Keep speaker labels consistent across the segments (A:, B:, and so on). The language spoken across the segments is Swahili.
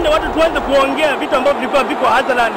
A: wengine watu tuanze kuongea vitu ambavyo vilikuwa viko hadharani.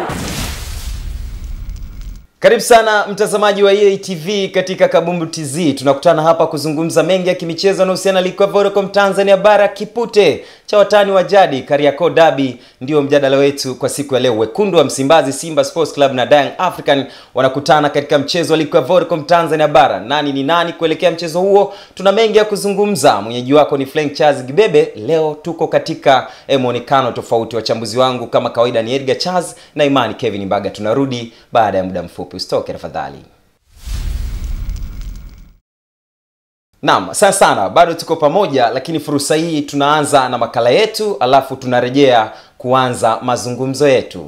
B: Karibu sana mtazamaji wa EA TV katika Kabumbu TZ. Tunakutana hapa kuzungumza mengi ya kimichezo na uhusiana ligi ya Vodacom Tanzania bara. Kipute cha watani wa jadi Kariakoo Derby ndio mjadala wetu kwa siku ya leo. Wekundu wa Msimbazi Simba Sports Club na Young African wanakutana katika mchezo wa ligi ya Vodacom Tanzania bara. Nani ni nani kuelekea mchezo huo? Tuna mengi ya kuzungumza. Mwenyeji wako ni Frank Charles Gibebe. Leo tuko katika muonekano tofauti. Wachambuzi wangu kama kawaida ni Edgar Charles na Imani Kevin Mbaga. Tunarudi baada ya muda mfupi. Usitoke tafadhali. Naam, sana bado tuko pamoja, lakini fursa hii tunaanza na makala yetu alafu tunarejea kuanza mazungumzo yetu.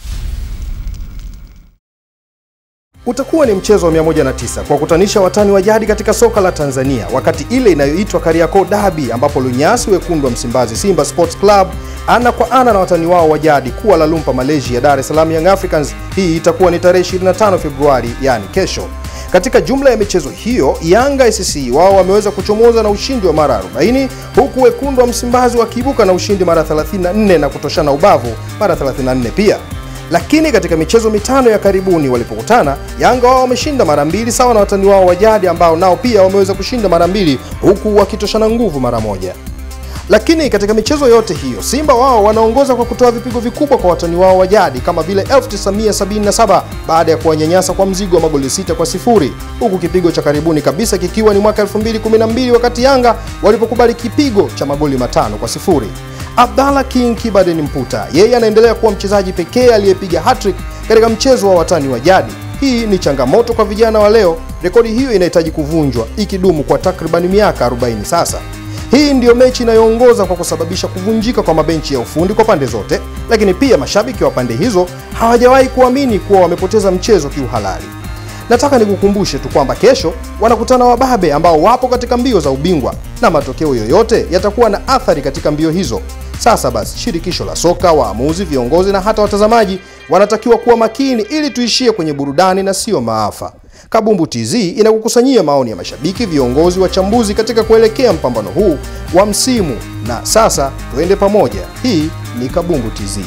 C: Utakuwa ni mchezo wa 109 kwa kutanisha watani wa jadi katika soka la Tanzania, wakati ile inayoitwa Kariakoo Derby ambapo Lunyasi Wekundu wa Msimbazi Simba Sports Club ana kwa ana na watani wao wa jadi Kuala Lumpur Malaysia Dar es Salaam Young Africans. Hii itakuwa ni tarehe 25 Februari, yani kesho. Katika jumla ya michezo hiyo, Yanga SC wao wameweza kuchomoza na ushindi wa mara 40, huku Wekundu wa Msimbazi wakiibuka na ushindi mara 34 na kutoshana ubavu mara 34 pia. Lakini katika michezo mitano ya karibuni walipokutana, Yanga wao wameshinda mara 2 sawa na watani wao wa jadi ambao nao pia wameweza kushinda mara 2 huku wakitoshana nguvu mara 1. Lakini katika michezo yote hiyo, Simba wao wanaongoza kwa kutoa vipigo vikubwa kwa watani wao wa jadi kama vile 1977 baada ya kuwanyanyasa kwa mzigo wa magoli 6-0, huku kipigo cha karibuni kabisa kikiwa ni mwaka 2012 wakati Yanga walipokubali kipigo cha magoli 5-0. Abdallah King Kibaden Mputa, yeye anaendelea kuwa mchezaji pekee aliyepiga hat-trick katika mchezo wa watani wa jadi. Hii ni changamoto kwa vijana wa leo. Rekodi hiyo inahitaji kuvunjwa ikidumu kwa takriban miaka 40 sasa. Hii ndiyo mechi inayoongoza kwa kusababisha kuvunjika kwa mabenchi ya ufundi kwa pande zote, lakini pia mashabiki wa pande hizo hawajawahi kuamini kuwa wamepoteza mchezo kiuhalali. Nataka nikukumbushe tu kwamba kesho wanakutana wababe ambao wapo katika mbio za ubingwa na matokeo yoyote yatakuwa na athari katika mbio hizo. Sasa basi, shirikisho la soka, waamuzi, viongozi na hata watazamaji wanatakiwa kuwa makini ili tuishie kwenye burudani na sio maafa. Kabumbu TZ inakukusanyia maoni ya mashabiki, viongozi, wachambuzi katika kuelekea mpambano huu wa msimu. Na sasa tuende pamoja. Hii ni Kabumbu TZ.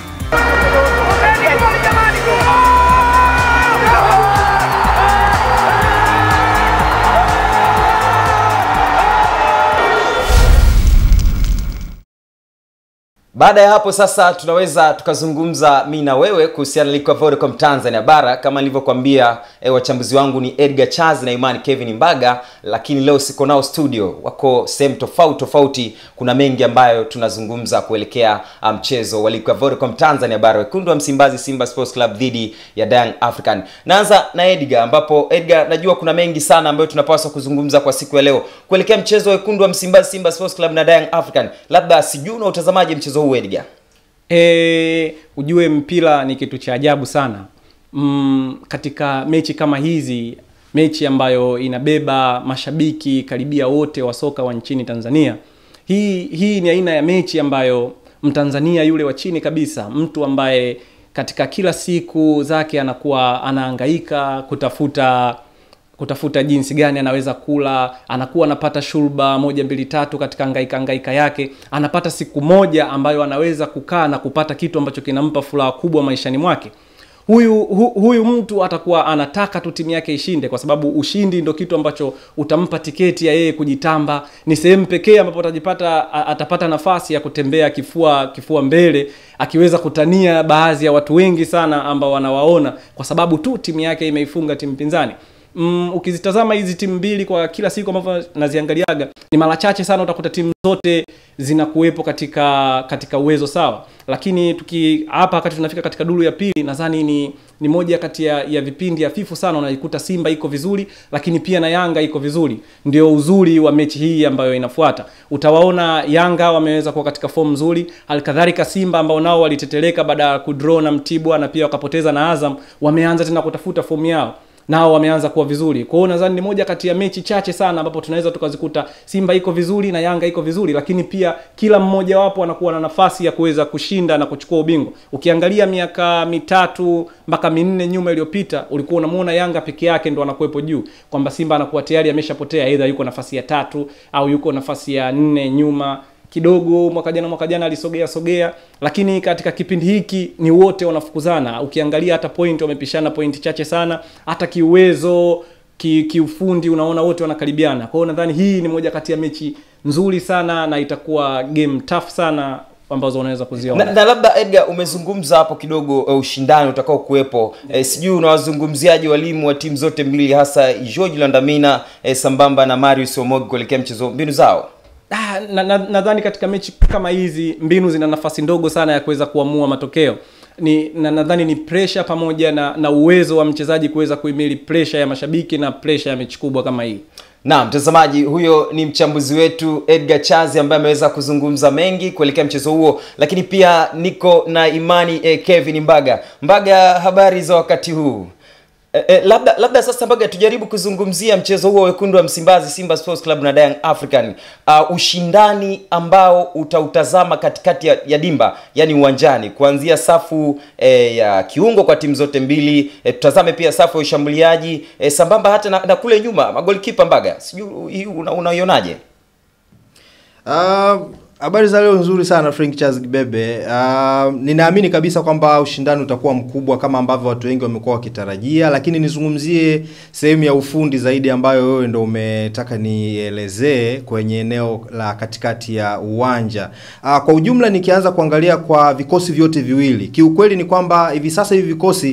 B: Baada ya hapo sasa tunaweza tukazungumza mimi na wewe kuhusiana na ligi ya Vodacom Tanzania bara. Kama nilivyokuambia, wachambuzi wangu ni Edgar Charles na Imani Kevin Mbaga, lakini leo siko nao studio, wako sehemu tofauti. Kuna mengi ambayo tunazungumza kuelekea mchezo wa ligi ya Vodacom Tanzania bara, Wekundu wa Msimbazi Simba Sports Club dhidi ya Young African. Naanza na Edgar, ambapo Edgar, najua kuna mengi sana ambayo tunapaswa kuzungumza kwa siku ya leo kuelekea mchezo wa Wekundu wa Msimbazi Simba Sports Club na Young African. Labda sijui na utazamaji mchezo huu Edgar.
D: Ujue mpira ni kitu cha ajabu sana. Katika mechi kama hizi, mechi ambayo inabeba mashabiki karibia wote wa soka wa nchini Tanzania, hii ni aina ya mechi ambayo Mtanzania yule wa chini kabisa, mtu ambaye katika kila siku zake anakuwa anahangaika kutafuta jinsi gani anaweza kula, anakuwa anapata shurba 1 2 3 katika hangaika yake, anapata siku moja ambayo anaweza kukaa na kupata kitu ambacho kinampa furaha kubwa maishani mwake. Huyu mtu atakuwa anataka tu timu yake ishinde, kwa sababu ushindi ndio kitu ambacho utampa tiketi ya yeye kujitamba. Ni sehemu pekee ambapo atapata nafasi ya kutembea kifua mbele, akiweza kutania baadhi ya watu wengi sana ambao wanawaona kwa sababu tu timu yake imeifunga timu pinzani. Ukizitazama hizi timu mbili kwa kila siku ambavyo naziangaliaga, ni mara chache sana utakuta timu zote zinakuwepo katika uwezo sawa. Lakini hapa wakati tunafika katika duru ya pili, nadhani ni moja kati ya vipindi hafifu sana. Unaikuta Simba iko vizuri, lakini pia na Yanga iko vizuri. Ndio uzuri wa mechi hii ambayo inafuata. Utawaona Yanga wameweza kuwa katika form nzuri, halikadhalika Simba ambao nao waliteteleka baada ya kudraw na Mtibwa na pia wakapoteza na Azam, wameanza tena kutafuta form yao, nao wameanza kuwa vizuri. Kwa hiyo nadhani ni moja kati ya mechi chache sana ambapo tunaweza tukazikuta Simba iko vizuri na Yanga iko vizuri, lakini pia kila mmoja wapo anakuwa na nafasi ya kuweza kushinda na kuchukua ubingwa. Ukiangalia miaka 3 mpaka 4 nyuma iliyopita, ulikuwa unamuona Yanga peke yake ndo anakuepo juu, kwamba Simba anakuwa tayari ameshapotea, aidha yuko nafasi ya 3 au yuko nafasi ya 4 nyuma. kidogo mwaka jana alisogea, lakini katika kipindi hiki ni wote wanafukuzana. Ukiangalia hata point wamepishana point chache sana, hata kiuwezo kiufundi unaona wote wanakaribiana. Kwa hiyo nadhani hii ni moja kati ya mechi nzuri sana na itakuwa game tough sana ambazo unaweza kuziona.
B: Na labda Edgar, umezungumza hapo kidogo ushindani utakao kuwepo. Sijui unawazungumziaje walimu wa timu zote mbili, hasa George Landamina sambamba na Marius Omogi kuelekea mchezo, mbinu zao?
D: Nadhani katika mechi kama hizi mbinu zina nafasi ndogo sana ya kuweza kuamua matokeo. Nadhani ni pressure pamoja na uwezo wa mchezaji kuweza kuhimili pressure ya mashabiki na pressure ya mechi kubwa kama hii.
B: Naam, mtazamaji, huyo ni mchambuzi wetu Edgar Chazi ambaye ameweza kuzungumza mengi kuelekea mchezo huo, lakini pia niko na Imani Kevin Mbaga, habari za wakati huu? Labda sasa Mbaga, tujaribu kuzungumzia mchezo huo wekundu wa Msimbazi Simba Sports Club na Young African. Ushindani ambao utautazama katikati ya dimba, yani uwanjani, kuanzia safu ya kiungo kwa timu zote mbili, tutazame pia safu ya ushambuliaji, sambamba hata na kule nyuma magolikipa. Mbaga, sijui unaionaje?
C: Habari za leo nzuri sana Frank Charles Kibebe. Ninaamini kabisa kwamba ushindani utakuwa mkubwa kama ambavyo watu wengi wamekuwa wakitarajia, lakini nizungumzie sehemu ya ufundi zaidi ambayo wewe ndio umetaka nielezee kwenye eneo la katikati ya uwanja. Kwa ujumla nikianza kuangalia kwa vikosi vyote viwili, kiukweli ni kwamba hivi sasa hivi vikosi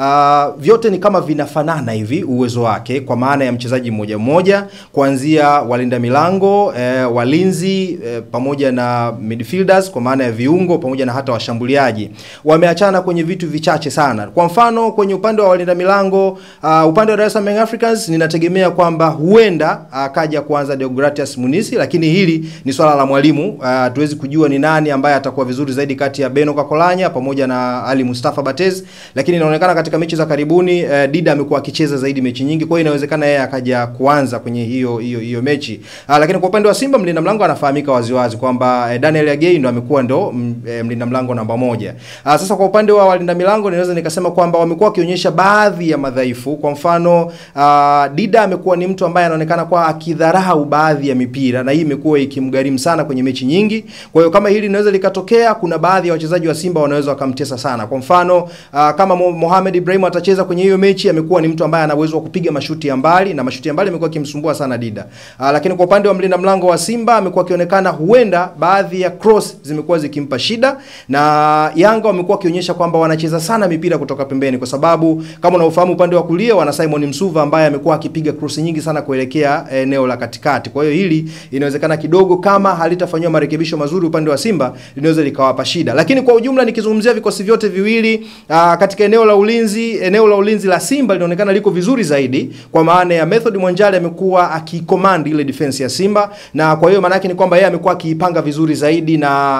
C: vyote ni kama vinafanana hivi uwezo wake, kwa maana ya mchezaji mmoja mmoja, kuanzia walinda milango, walinzi, pamoja na midfielders kwa maana ya viungo, pamoja na hata washambuliaji. Wameachana kwenye vitu vichache sana. Kwa mfano kwenye upande wa walinda milango, upande wa Dar es Salaam Young Africans, ninategemea kwamba huenda akaja kuanza Deogratias Munisi, lakini hili ni swala la mwalimu. Tuwezi kujua ni nani ambaye atakuwa vizuri zaidi kati ya Beno Kakolanya pamoja na Ali Mustafa Batez, lakini inaonekana katika mechi za karibuni Dida amekuwa akicheza zaidi mechi nyingi, kwa hiyo inawezekana yeye akaja kuanza kwenye hiyo mechi. Lakini kwa upande wa Simba, mlinda mlango anafahamika waziwazi kwamba Daniel Agei ndo amekuwa mlinda mlango namba 1. Sasa kwa upande wa walinda milango ninaweza nikasema kwamba wamekuwa wakionyesha baadhi ya madhaifu. Kwa mfano Dida amekuwa ni mtu ambaye anaonekana kwa akidharau baadhi ya mipira, na hii imekuwa ikimgharimu sana kwenye mechi nyingi. Kwa hiyo kama hili linaweza likatokea, kuna baadhi ya wachezaji wa Simba wanaweza wakamtesa sana. Kwa mfano kama Mohamed Ibrahim atacheza kwenye hiyo mechi, amekuwa ni mtu ambaye ana uwezo wa kupiga mashuti ya mbali, na mashuti ya mbali amekuwa akimsumbua sana Dida. Lakini kwa upande wa mlinda mlango wa Simba amekuwa akionekana huenda baadhi ya cross zimekuwa zikimpa shida, na Yanga wamekuwa kionyesha kwamba wanacheza sana mipira kutoka pembeni, kwa sababu kama unaofahamu upande wa kulia wana Simon Msuva ambaye amekuwa akipiga cross nyingi sana kuelekea eneo la katikati. Kwa hiyo hili inawezekana kidogo kama halitafanywa marekebisho mazuri upande wa Simba linaweza likawapa shida. Lakini kwa ujumla nikizungumzia vikosi vyote viwili, katika eneo la ulinzi la Simba linaonekana liko vizuri zaidi, kwa maana ya Method Mwanjali amekuwa akicommand ile defense ya Simba, na kwa hiyo maana yake ni kwamba yeye amekuwa akiipanga vizuri zaidi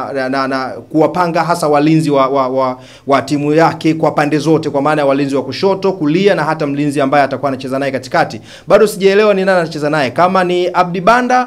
C: na kuwapanga hasa walinzi wa timu yake kwa pande zote, kwa maana ya walinzi wa kushoto, kulia, na hata mlinzi ambaye atakuwa anacheza naye katikati. Bado sijaelewa ni nani anacheza naye, kama ni Abdi Banda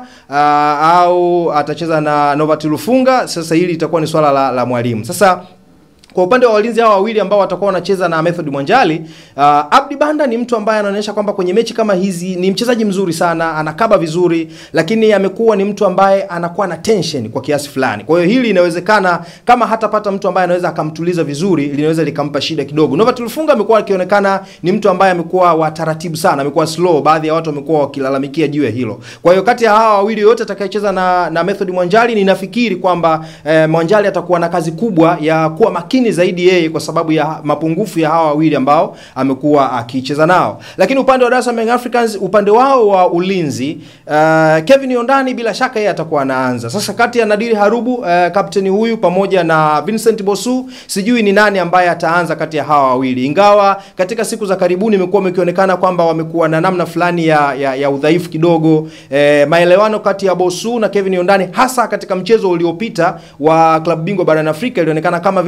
C: au atacheza na Novati Lufunga. Sasa hili itakuwa ni swala la mwalimu. Sasa kwa upande wa walinzi hao wawili ambao watakuwa wanacheza na Method Mwanjali, Abdi Banda ni mtu ambaye anaonyesha kwamba kwenye mechi kama hizi ni mchezaji mzuri sana, anakaba vizuri, lakini amekuwa ni mtu ambaye anakuwa na tension kwa kiasi fulani. Kwa hiyo hili inawezekana kama hatapata mtu ambaye anaweza akamtuliza vizuri, linaweza likampa shida kidogo. Nova Tulifunga amekuwa akionekana ni mtu ambaye amekuwa wa taratibu sana, amekuwa slow, baadhi ya watu wamekuwa wakilalamikia juu ya hilo. Kwa hiyo kati ya hawa wawili yote atakayecheza na Method Mwanjali, ninafikiri kwamba Mwanjali atakuwa na kazi kubwa ya kuwa makini zaidi yeye, kwa sababu ya mapungufu ya hawa wawili ambao amekuwa akicheza nao. Lakini upande wa Dar es Salaam Young Africans, upande wao wa ulinzi, Kevin Yondani bila shaka yeye atakuwa anaanza. Sasa kati ya Nadiri Harubu, kapteni huyu, pamoja na Vincent Bosu, sijui ni nani ambaye ataanza kati ya hawa wawili. Ingawa katika siku za karibuni imekuwa mkionekana kwamba wamekuwa na namna fulani ya udhaifu kidogo, maelewano kati ya Bosu na Kevin Yondani, hasa katika mchezo uliopita wa klabu bingwa barani Afrika, ilionekana kama vile kulikuwa na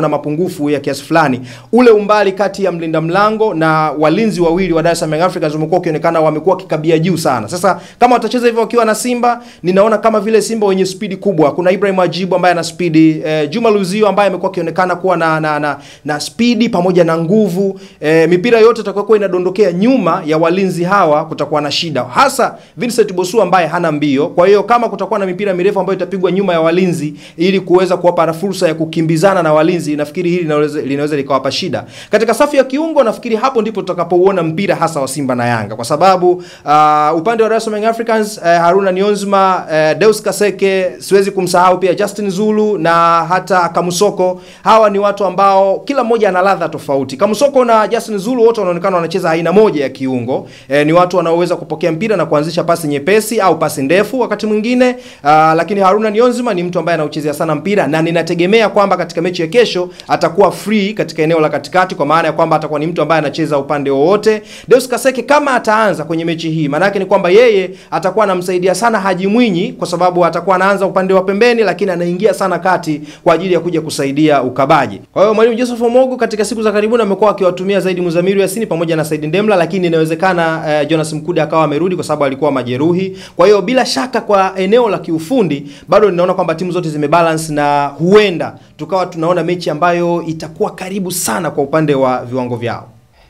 C: na mapungufu ya kiasi fulani. Ule umbali kati ya mlinda mlango na walinzi wawili wa Dar es Salaam Africans umekuwa ukionekana wamekuwa kikabia juu sana. Sasa kama watacheza hivyo wakiwa na Simba, ninaona kama vile Simba wenye spidi kubwa. Kuna Ibrahim Ajibu ambaye ana spidi, Juma Luzio ambaye amekuwa akionekana kuwa na spidi pamoja na nguvu. Mipira yote itakuwa inadondokea nyuma ya walinzi hawa, kutakuwa na shida. Hasa Vincent Bosu ambaye hana mbio. Kwa hiyo kama kutakuwa na mipira mirefu ambayo itapigwa nyuma ya walinzi ili kuweza kuwapa fursa ya kukimbizana na walinzi, nafikiri hili linaweza likawapa shida. Katika safu ya kiungo, nafikiri hapo ndipo tutakapouona mpira hasa wa Simba na Yanga, kwa sababu upande wa Dar es Salaam Africans, Haruna Niyonzima, Deus Kaseke, siwezi kumsahau pia Justin Zulu na hata Kamusoko. Hawa ni watu ambao kila mmoja ana ladha tofauti. Kamusoko na Justin Zulu wote wanaonekana wanacheza aina moja ya kiungo. Ni watu wanaoweza kupokea mpira na kuanzisha pasi nyepesi au pasi ndefu wakati mwingine. Lakini Haruna Niyonzima ni mtu ambaye anauchezea sana mpira, na ninategemea kwamba katika mechi ya kesho atakuwa free katika eneo la katikati, kwa maana ya kwamba atakuwa ni mtu ambaye anacheza upande wowote. Deus Kaseke kama ataanza kwenye mechi hii, maana yake ni kwamba yeye atakuwa anamsaidia sana Haji Mwinyi, kwa sababu atakuwa anaanza upande wa pembeni lakini anaingia sana kati kwa ajili ya kuja kusaidia ukabaji. Kwa hiyo mwalimu Joseph Omogo katika siku za karibuni amekuwa akiwatumia zaidi Muzamiru Yasini pamoja na Said Ndemla, lakini inawezekana Jonas Mkude akawa amerudi kwa sababu alikuwa majeruhi. Kwa hiyo bila shaka kwa eneo la kiufundi bado ninaona kwamba timu zote zimebalance, na huenda tukawa tunaona mechi ambayo itakuwa karibu sana kwa upande wa viwango vyao.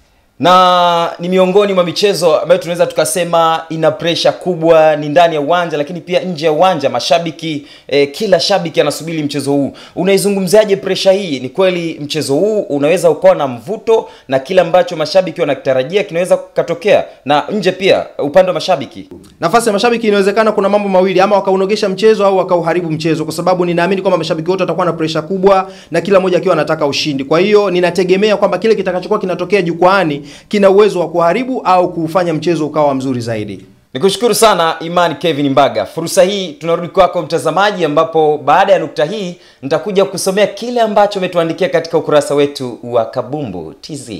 B: Na ni miongoni mwa michezo ambayo tunaweza tukasema ina pressure kubwa, ni ndani ya uwanja lakini pia nje ya uwanja. Mashabiki kila shabiki anasubiri mchezo huu. Unaizungumziaje pressure hii? Ni kweli mchezo huu unaweza ukawa na mvuto na kila ambacho mashabiki wanakitarajia kinaweza kutokea, na nje pia upande wa mashabiki,
C: nafasi ya mashabiki inawezekana kuna mambo mawili, ama wakaunogesha mchezo au wakauharibu mchezo, kwa sababu ninaamini kwamba mashabiki wote watakuwa na pressure kubwa na kila mmoja akiwa anataka ushindi. Kwa hiyo ninategemea kwamba kile kitakachokuwa kinatokea jukwaani kina uwezo wa kuharibu au kufanya mchezo ukawa mzuri zaidi.
B: Nikushukuru sana Imani Kevin Mbaga. Fursa hii tunarudi kwako mtazamaji, ambapo baada ya nukta hii nitakuja kusomea kile ambacho umetuandikia katika ukurasa wetu wa Kabumbu TZ.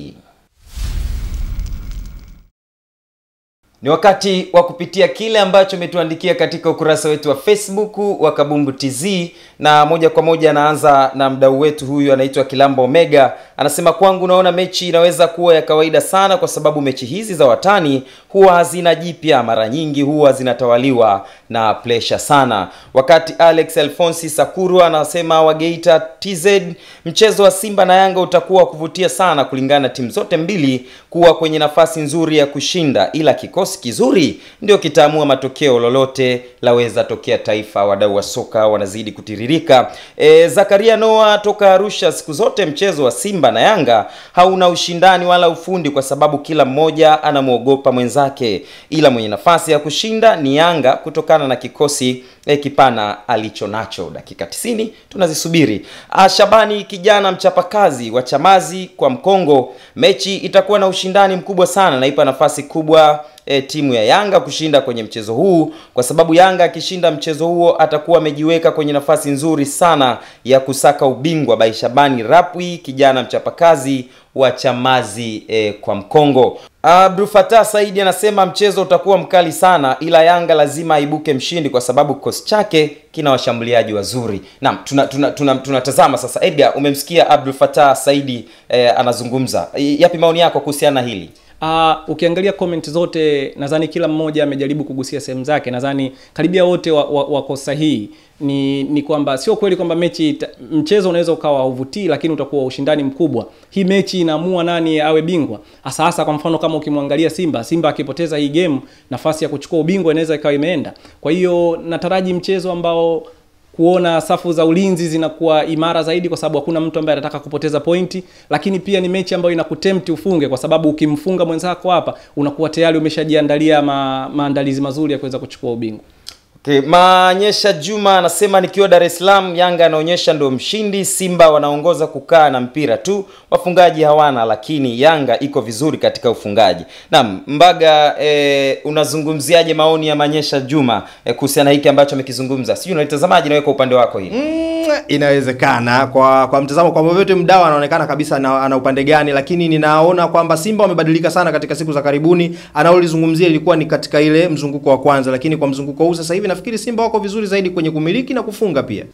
B: Ni wakati wa kupitia kile ambacho umetuandikia katika ukurasa wetu wa Facebook wa Kabumbu TZ, na moja kwa moja anaanza na mdau wetu huyu anaitwa Kilamba Omega. Anasema, kwangu naona mechi inaweza kuwa ya kawaida sana kwa sababu mechi hizi za watani huwa hazina jipya, mara nyingi huwa zinatawaliwa na pressure sana. Wakati Alex Alfonsi Sakuru anasema wa Geita TZ, mchezo wa Simba na Yanga utakuwa kuvutia sana kulingana na timu zote mbili kuwa kwenye nafasi nzuri ya kushinda, ila kikosi kizuri ndio kitaamua matokeo, lolote laweza tokea. Taifa wadau wa soka wanazidi kutiririka. Zakaria Noah toka Arusha, siku zote mchezo wa Simba na Yanga hauna ushindani wala ufundi kwa sababu kila mmoja anamuogopa mwenzake, ila mwenye nafasi ya kushinda ni Yanga kutokana na kikosi kipana alichonacho. Dakika 90 tunazisubiri. Shabani kijana mchapakazi wa Chamazi kwa Mkongo, mechi itakuwa na ushindani mkubwa sana, naipa nafasi kubwa timu ya Yanga kushinda kwenye mchezo huu, kwa sababu Yanga akishinda mchezo huo atakuwa amejiweka kwenye nafasi nzuri sana ya kusaka ubingwa. Bai Shabani Rapwi kijana mchapakazi wa Chamazi kwa Mkongo. Abdul Fatah Saidi anasema mchezo utakuwa mkali sana, ila Yanga lazima aibuke mshindi kwa sababu kikosi chake kina washambuliaji wazuri. Naam, tunatazama sasa. Edgar, umemsikia Abdul Fatah Saidi anazungumza. Yapi maoni yako kuhusiana na hili?
D: Ukiangalia comment zote, nadhani kila mmoja amejaribu kugusia sehemu zake. Nadhani karibia wote wako sahihi. Ni kwamba sio kweli kwamba mchezo unaweza ukawa uvutii lakini utakuwa ushindani mkubwa. Hii mechi inaamua nani awe bingwa. Hasa kwa mfano kama ukimwangalia Simba akipoteza hii game, nafasi ya kuchukua ubingwa inaweza ikawa imeenda. Kwa hiyo nataraji mchezo ambao kuona safu za ulinzi zinakuwa imara zaidi kwa sababu hakuna mtu ambaye anataka kupoteza pointi, lakini pia ni mechi ambayo inakutempt ufunge kwa sababu ukimfunga mwenzako hapa unakuwa tayari umeshajiandalia maandalizi mazuri ya kuweza kuchukua ubingwa.
B: Okay, Manyesha Juma anasema nikiwa Dar es Salaam, Yanga anaonyesha ndio mshindi, Simba wanaongoza kukaa na mpira tu, wafungaji hawana, lakini Yanga iko vizuri katika ufungaji. Naam, Mbaga, unazungumziaje maoni ya Manyesha Juma kuhusiana hiki ambacho amekizungumza? Sijui unalitazamaje nawe kwa upande wako hili?
C: Inawezekana kwa mtazamo kwa vyovyote mdau anaonekana kabisa ana upande gani, lakini ninaona kwamba Simba wamebadilika sana katika siku za karibuni. Anaolizungumzia ilikuwa ni katika ile mzunguko wa kwanza, lakini kwa mzunguko huu sasa hivi nafikiri Simba wako vizuri zaidi kwenye kumiliki na kufunga pia.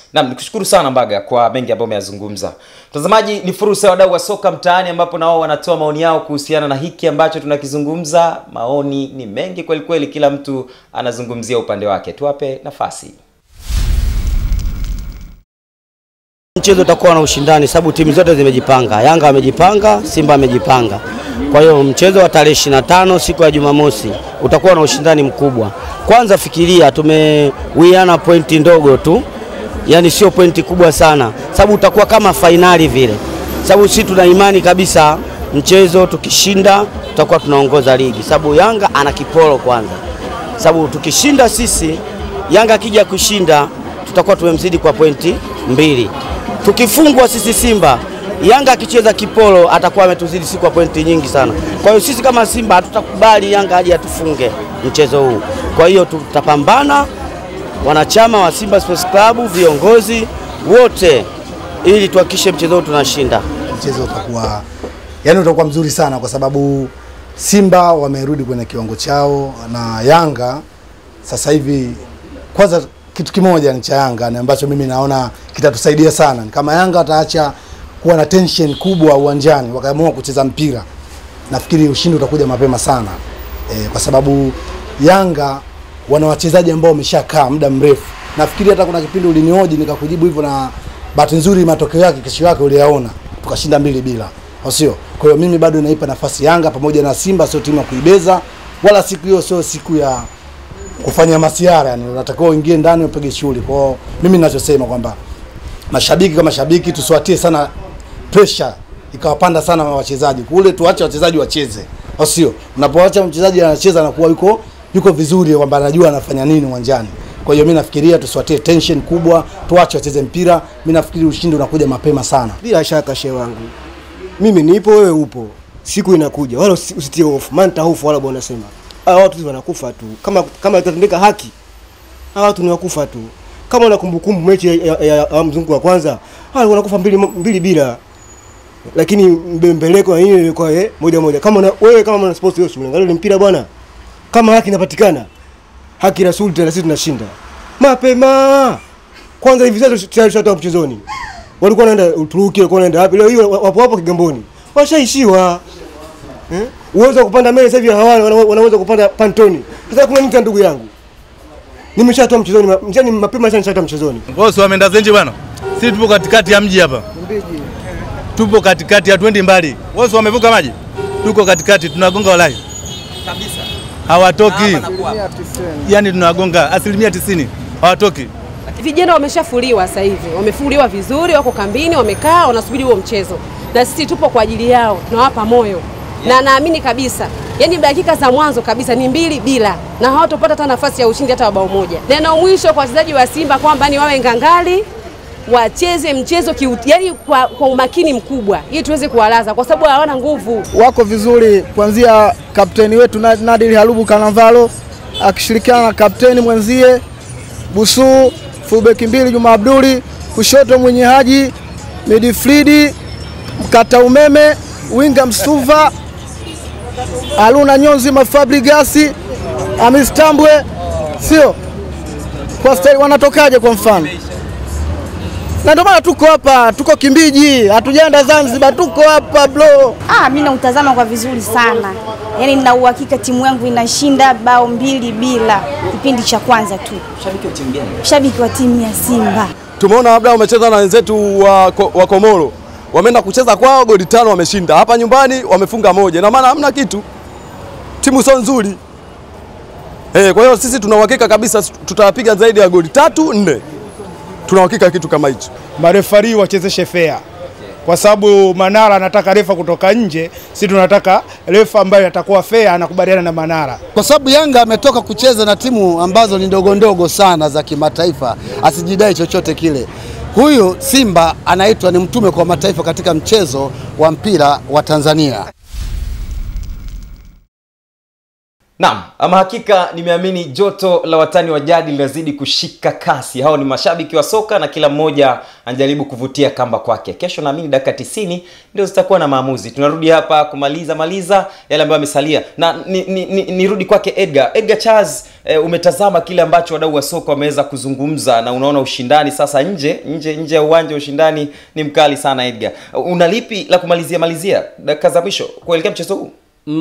B: Naam, nikushukuru sana Mbaga kwa mengi ambayo umeyazungumza. Mtazamaji, ni fursa ya wadau wa soka mtaani ambapo nao wanatoa maoni yao kuhusiana na hiki ambacho tunakizungumza. Maoni ni mengi kweli kweli, kila mtu anazungumzia upande wake. Tuwape nafasi.
E: Mchezo utakuwa na ushindani sababu timu zote zimejipanga. Yanga amejipanga, Simba amejipanga. Kwa hiyo mchezo wa tarehe 25 siku ya Jumamosi utakuwa na ushindani mkubwa. Kwanza fikiria tumewiana pointi ndogo tu. Yaani sio pointi kubwa sana. Sababu utakuwa kama finali vile. Sababu sisi tuna imani kabisa mchezo tukishinda tutakuwa tunaongoza ligi. Sababu Yanga ana kiporo kwanza. Sababu tukishinda sisi, Yanga akija kushinda tutakuwa tumemzidi kwa pointi 2. Tukifungwa sisi Simba, Yanga akicheza kiporo atakuwa ametuzidi sisi kwa pointi nyingi sana. Kwa hiyo sisi kama Simba hatutakubali Yanga aje atufunge mchezo huu. Kwa hiyo tutapambana, wanachama wa Simba Sports Club, viongozi wote, ili tuhakikishe mchezo huu tunashinda.
F: Mchezo utakuwa mzuri sana kwa sababu Simba wamerudi kwenye kiwango chao na Yanga sasa hivi. Kwanza kitu kimoja ni cha Yanga na ambacho mimi naona kitatusaidia sana. Kama Yanga ataacha kuwa na tension kubwa uwanjani wakaamua kucheza mpira, nafikiri ushindi utakuja mapema sana. Kwa sababu Yanga wana wachezaji ambao wameshakaa muda mrefu. Nafikiri hata kuna kipindi ulinihoji nikakujibu hivyo, na bahati nzuri matokeo yake kesho yake uliyaona, tukashinda 2-0. Au sio? Kwa hiyo mimi bado naipa nafasi Yanga pamoja na Simba, sio timu ya kuibeza, wala siku hiyo sio siku ya kufanya masiara, yani unatakiwa uingie ndani upige shughuli. Kwa hiyo mimi ninachosema kwamba mashabiki kama mashabiki tusiwatie sana pressure ikawapanda sana wachezaji. Kule tuache wachezaji wacheze. Au sio? Unapoacha mchezaji anacheza na kuwa yuko vizuri kwamba anajua anafanya nini uwanjani. Kwa hiyo mimi nafikiria tusiwatie tension kubwa, tuache wacheze mpira. Mimi nafikiri ushindi unakuja mapema sana.
G: Bila shaka shehe wangu. Mimi nipo, wewe upo. Siku inakuja. Wala usitie hofu. Manta hofu wala bwana sema. Hawa watu wanakufa tu. Kama itatendeka haki, hawa watu ni wakufa tu. Kama unakumbukumbu mechi ya mzunguko wa kwanza, hawa wanakufa 2-2. Lakini mbeleko na yeye ilikuwa 1-1. Kama wewe kama mwana sports wewe unaangalia mpira bwana. Kama haki inapatikana, haki rasuli tena sisi tunashinda. Mapema. Kwanza hivi sasa tutatoa mchezoni. Walikuwa wanaenda Uturuki, walikuwa wanaenda wapi? Leo hiyo wapo Kigamboni. Washaishiwa. Uwezo kupanda meli sasa hivi hawana, wanaweza kupanda pantoni. Sasa kuna nini ndugu yangu? Nimeshatoa mchezoni, mjani mapema sana nishatoa mchezoni.
H: Wao sio wameenda zenje bwana. Sisi tupo katikati ya mji hapa. Tupo katikati, hatuendi mbali. Wao sio wamevuka maji. Tuko katikati, tunagonga walai.
B: Kabisa.
H: Hawatoki. Yaani tunagonga 90%. Hawatoki.
I: Vijana wameshafuliwa sasa hivi. Wamefuliwa vizuri, wako kambini, wamekaa, wanasubiri huo mchezo. Na sisi tupo kwa ajili yao, tunawapa moyo. Na naamini kabisa, yani dakika za mwanzo kabisa ni 2-0 na hawatopata hata nafasi ya ushindi hata wa bao moja. Neno mwisho kwa wachezaji wa Simba kwamba ni wawe ngangali, wacheze mchezo yani kwa umakini mkubwa ili tuweze kuwalaza kwa sababu hawana nguvu.
J: Wako vizuri kuanzia kapteni wetu Nadir Halubu Kanavalo akishirikiana na kapteni mwenzie Busu, fullback 2 Juma Abduli, kushoto Mwenye Haji, midfield Mkata Umeme, winga Msuva, Aluna Nyonzi, Mafabrigasi, Amistambwe, sio? Kwa style wanatokaje kwa mfano? Na ndio maana tuko hapa, tuko Kimbiji, hatujaenda Zanzibar, tuko hapa bro.
K: Mimi nautazama kwa vizuri sana. Yaani nina uhakika timu yangu inashinda bao 2-0 kipindi cha kwanza tu.
B: Shabiki wa timu gani?
K: Shabiki wa timu ya Simba.
L: Tumeona labda wamecheza na wenzetu wa Komoro. Wameenda kucheza kwao goli 5 wameshinda. Hapa nyumbani wamefunga 1. Na maana hamna kitu. Timu sio nzuri. Kwa hiyo sisi tuna uhakika kabisa tutawapiga zaidi ya goli 3-4. Tuna uhakika kitu kama hicho.
M: Marefari wachezeshe fair. Kwa sababu Manara anataka refa kutoka nje, sisi tunataka refa ambaye atakuwa fair, anakubaliana na Manara.
N: Kwa sababu Yanga ametoka kucheza na timu ambazo ni ndogo sana za kimataifa, asijidai chochote kile. Huyu Simba anaitwa ni mtume kwa mataifa katika mchezo wa mpira wa Tanzania.
B: Naam, ama hakika nimeamini joto la watani wa jadi linazidi kushika kasi. Hao ni mashabiki wa soka na kila mmoja anajaribu kuvutia kamba kwake. Kesho naamini dakika 90 ndio zitakuwa na maamuzi. Tunarudi hapa kumaliza yale ambayo yamesalia. Na nirudi kwake Edgar Charles, umetazama kile ambacho wadau wa soka wameweza kuzungumza na unaona ushindani sasa nje ya uwanja, ushindani ni mkali sana. Edgar, unalipi la kumalizia dakika za mwisho kuelekea mchezo huu?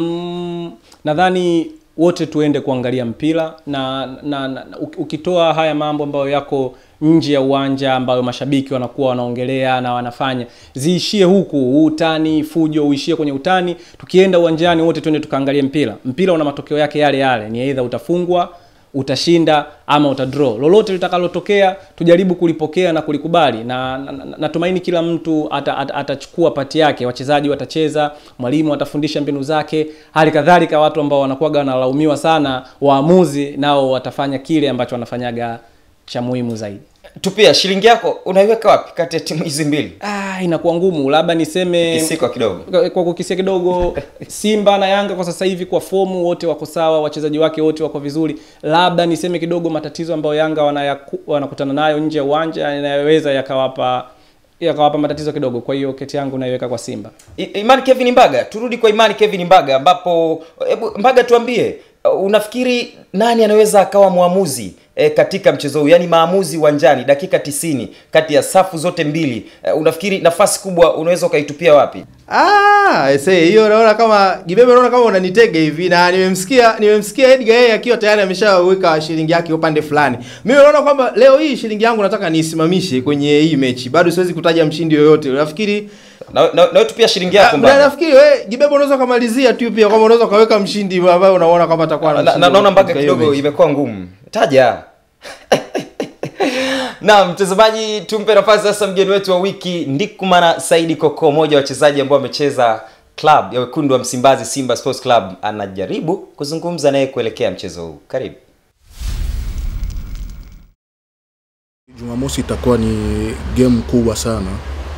D: Nadhani wote tuende kuangalia mpira na ukitoa haya mambo ambayo yako nje ya uwanja ambayo mashabiki wanakuwa wanaongelea na wanafanya, ziishie huku, utani, fujo uishie kwenye utani. Tukienda uwanjani wote tuende tukaangalie mpira una matokeo yake yale, ni either utafungwa, utashinda ama utadraw. Lolote litakalotokea tujaribu kulipokea na kulikubali, na natumaini kila mtu atachukua pati yake. Wachezaji watacheza, mwalimu atafundisha mbinu zake, hali kadhalika watu ambao wanakuwa wanalaumiwa sana, waamuzi nao watafanya kile ambacho wanafanyaga cha muhimu zaidi.
B: Tupia, shilingi yako unaiweka wapi kati ya timu hizi mbili?
D: Inakuwa ngumu. Labda niseme
B: kisiko kidogo.
D: Kwa kukisia kidogo, Simba na Yanga kwa sasa hivi kwa fomu wote wako sawa, wachezaji wake wote wako vizuri. Labda niseme kidogo matatizo ambayo Yanga wanakutana nayo nje ya uwanja yanaweza yakawapa matatizo kidogo. Kwa hiyo keti yangu naiweka kwa Simba.
B: Imani Kevin Mbaga, turudi kwa Imani Kevin Mbaga, ambapo Mbaga tuambie, unafikiri nani anaweza akawa muamuzi katika mchezo huu, yani maamuzi uwanjani dakika 90 kati ya safu zote mbili? Unafikiri nafasi kubwa unaweza ukaitupia wapi?
O: Hiyo naona kama Gibebe, naona kama unanitega hivi, na nimemsikia Edgar yeye akiwa tayari ameshaweka shilingi yake upande fulani. Mimi naona kwamba leo hii shilingi yangu nataka niisimamishe kwenye hii mechi. Bado siwezi kutaja mshindi yoyote. Nafikiri
B: na tupia shilingi yako Mbaga.
O: Nafikiri wewe Gibebe unaweza kumalizia tu pia, kama unaweza kaweka mshindi ambaye unaona kama atakuwa
B: naona Mbaga kidogo imekuwa ngumu. Taja. Na mtazamaji, tumpe nafasi sasa mgeni wetu wa wiki, Ndikumana Saidi Koko, mmoja wa wachezaji ambao wamecheza club ya Wekundu wa Msimbazi Simba Sports Club, anajaribu kuzungumza naye kuelekea mchezo huu. Karibu.
P: Jumamosi itakuwa ni game kubwa sana.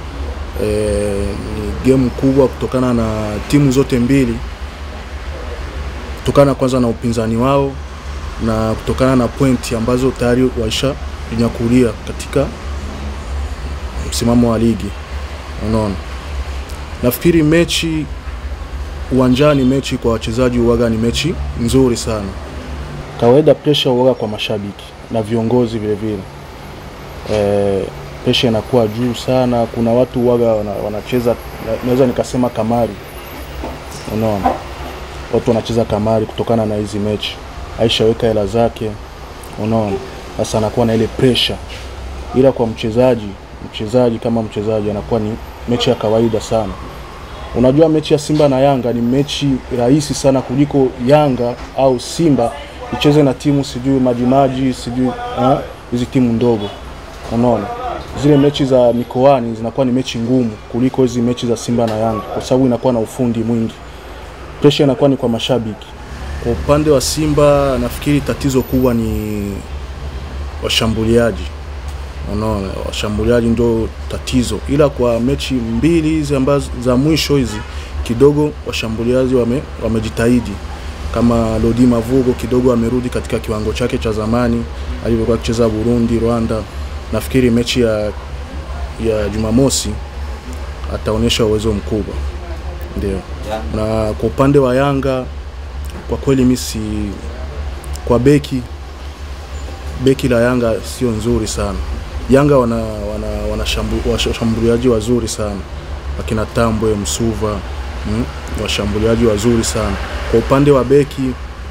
P: Ni game kubwa kutokana na timu zote mbili, kutokana kwanza na upinzani wao na kutokana na pointi ambazo tayari waisha linyakulia katika msimamo wa ligi. Unaona, nafikiri mechi uwanjani, mechi kwa wachezaji huaga ni mechi nzuri sana. Kawaida pressure huaga kwa mashabiki na viongozi vile vile. Pressure inakuwa juu sana. Kuna watu huaga wanacheza, naweza nikasema kamari. Unaona, watu wanacheza kamari kutokana na hizi mechi. Aisha weka hela zake, unaona, sasa anakuwa na ile pressure. Ila kwa mchezaji kama mchezaji anakuwa ni mechi ya kawaida sana. Unajua mechi ya Simba na Yanga ni mechi rahisi sana kuliko Yanga au Simba icheze na timu sijui Majimaji, sijui hizi timu ndogo. Unaona, zile mechi za mikoani zinakuwa ni mechi ngumu kuliko hizi mechi za Simba na Yanga, kwa sababu inakuwa na ufundi mwingi. Pressure inakuwa ni kwa mashabiki. Kwa upande wa Simba nafikiri tatizo kubwa ni washambuliaji. Unaona, washambuliaji ndio tatizo. Ila kwa mechi mbili hizi ambazo za mwisho hizi kidogo washambuliaji wamejitahidi. Kama Lodi Mavugo kidogo amerudi katika kiwango chake cha zamani alivyokuwa akicheza Burundi, Rwanda. Nafikiri mechi ya Jumamosi ataonyesha uwezo mkubwa. Ndio. Yeah. Na kwa upande wa Yanga kwa kweli misi kwa beki la Yanga sio nzuri sana. Yanga wana washambuliaji wazuri sana. Akina Tambwe, Msuva, washambuliaji wazuri sana. Kwa upande wa beki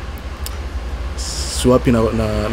P: si wapi na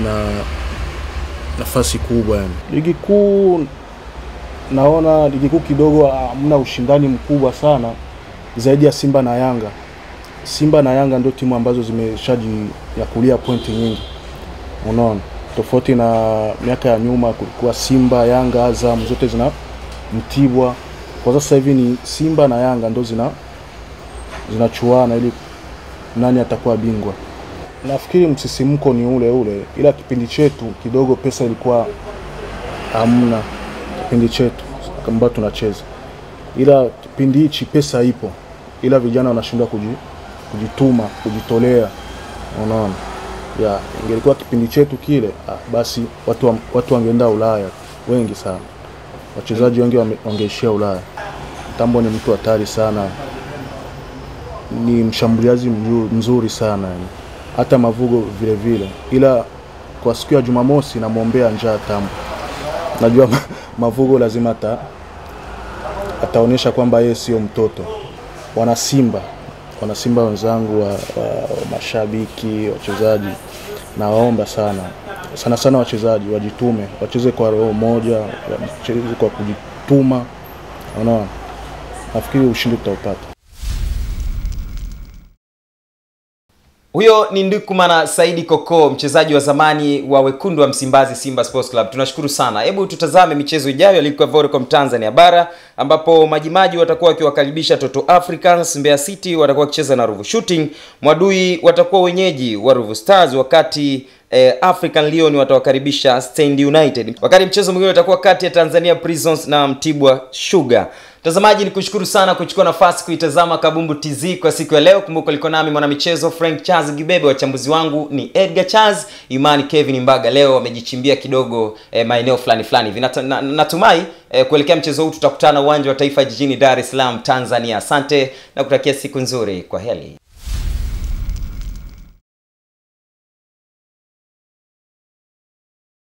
P: nafasi kubwa yani. Ligi kuu naona ligi kuu kidogo hamna ushindani mkubwa sana zaidi ya Simba na Yanga. Simba na Yanga ndio timu ambazo zimeshaji ya kulia pointi nyingi. Unaona, tofauti na miaka ya nyuma kulikuwa Simba, Yanga, Azam zote zina Mtibwa. Kwa sasa hivi ni Simba na Yanga ndio zinachuana ili nani atakuwa bingwa. Nafikiri msisimko ni ule, ila kipindi chetu kidogo pesa ilikuwa hamna. Kipindi chetu kama tunacheza, ila kipindi hichi pesa ipo, ila vijana wanashindwa kujituma, kujitolea. Unaona? Ya, ingelikuwa kipindi chetu kile, basi watu wangeenda Ulaya wengi sana. Wachezaji wengi wangeishia Ulaya. Tambo ni mtu hatari sana. Ni mshambuliaji mzuri sana yani. Hata Mavugo vile vile. Ila kwa siku ya Jumamosi namuombea njaa Tambo. Najua Mavugo lazima ataonyesha kwamba yeye sio mtoto. Wana Simba wenzangu wa mashabiki, wachezaji, nawaomba sana wachezaji wajitume, wacheze kwa roho moja, wacheze kwa kujituma. Unaona? Nafikiri ushindi tutaupata.
B: Huyo ni Ndukimana Saidi Koko, mchezaji wa zamani wa Wekundu wa Msimbazi Simba Sports Club. Tunashukuru sana. Hebu tutazame michezo ijayo ya Ligi ya Vodacom Tanzania Bara, ambapo Majimaji watakuwa wakiwakaribisha Toto Africans, Mbeya City watakuwa wakicheza na Ruvu Shooting, Mwadui watakuwa wenyeji wa Ruvu Stars, wakati African Lion watawakaribisha Stand United. Wakati mchezo mwingine utakuwa kati ya Tanzania Prisons na Mtibwa Sugar. Mtazamaji, nikushukuru sana kuchukua nafasi kuitazama Kabumbu TZ kwa siku ya leo. Kumbuka liko nami mwanamichezo Frank Charles Gibebe, wachambuzi wangu ni Edgar Charles, Imani Kevin Mbaga. Leo wamejichimbia kidogo maeneo fulani hivi. Natumai kuelekea mchezo huu tutakutana uwanja wa Taifa jijini Dar es Salaam, Tanzania. Asante na kutakia siku nzuri. Kwa heri.